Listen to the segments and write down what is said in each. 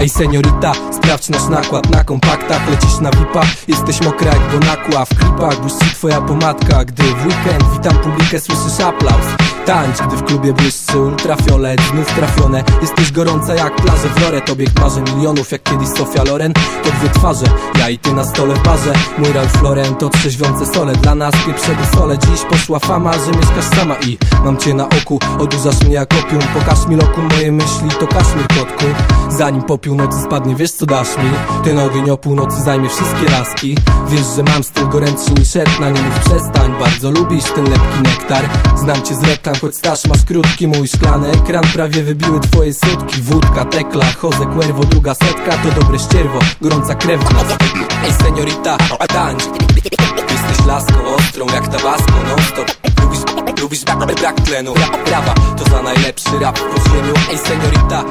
Ej seniorita, sprawdź nasz nakład na kompaktach. Lecisz na VIP-a, jesteś mokra jak Bonakła. W klipach błyszczy twoja pomadka. Gdy w weekend witam publikę, słyszysz aplauz. Tańcz, gdy w klubie błyszczy ultrafiolet. Znów trafione, jesteś gorąca jak plaże w Loret. Obiekt marzeń milionów jak kiedyś Sofia Loren. To dwie twarze, ja i ty na stole w barze. Mój Ralph Lauren to trzeźwiące sole. Dla nas pieprzedy sole. Dziś poszła fama, że mieszkasz sama i mam cię na oku. Odurzasz mnie jak opium. Pokaż mi lokum, moje myśli to kaszmir, kotku. Zanim po północy spadnie, wiesz co dasz mi? Ten ogień o północy zajmie wszystkie laski. Wiesz, że mam styl gorętszy niż etna. Nie mów przestań, bardzo lubisz ten lepki nektar. Znam cię z reklam, choć staż masz krótki. Mój szklany ekran prawie wybiły twoje sutki. Wódka, tekla, Jose Cuervo, druga setka. To dobre ścierwo, gorąca krew w nas. Ej seniorita, tańcz. Jesteś laską ostrą jak tabasco, non stop. Lubisz brak tlenu. Brawa, to za najlepszy rap w podziemiu. Ej seniorita.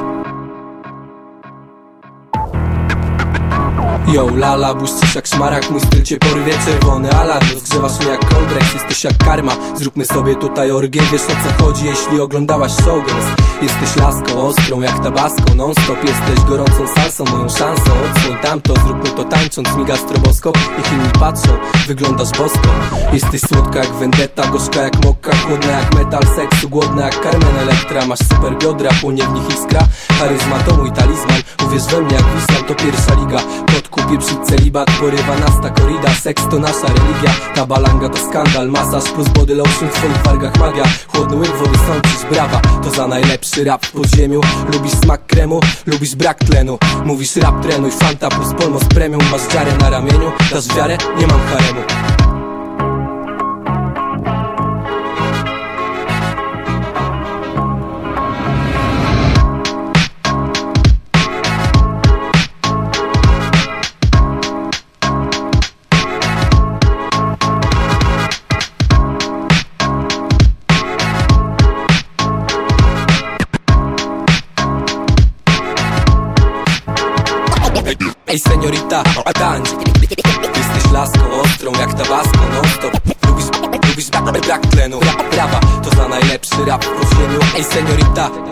Yo, lala, błyszczysz jak szmarak, mój styl cię porwie. Czerwony alarm, rozgrzewasz mnie jak Coldrex. Jesteś jak karma, zróbmy sobie tutaj orgię. Wiesz o co chodzi, jeśli oglądałaś Showgirls. Jesteś laską ostrą jak tabasco, non stop. Jesteś gorącą salsą, moją szansą. Odsłoń tamto, zróbmy to tańcząc. Miga stroboskop, niech inni patrzą. Wyglądasz bosko. Jesteś słodka jak vendetta, gorzka jak mokka. Chłodna jak metal, seksu głodna jak Carmen Electra. Masz super biodra, płonie w nich iskra. Charyzma to mój talizman. Uwierz we mnie jak Wislam, to pierwsza liga. Pieprzyć celibat, porywa nas ta korida. Seks to nasza religia, ta balanga to skandal. Masaż plus body lotion, w twoich wargach magia. Chłodny łyk wody sączysz, brawa. To za najlepszy rap w podziemiu. Lubisz smak kremu, lubisz brak tlenu. Mówisz rap trenuj, Fanta plus Polmos premium. Masz dziarę na ramieniu, dasz wiarę, nie mam haremu. Ej seniorita, tańcz. Jesteś laską ostrą jak tabasco, non stop. Lubisz brak tlenu. Brawa, to za najlepszy rap w podziemiu. Ej seniorita.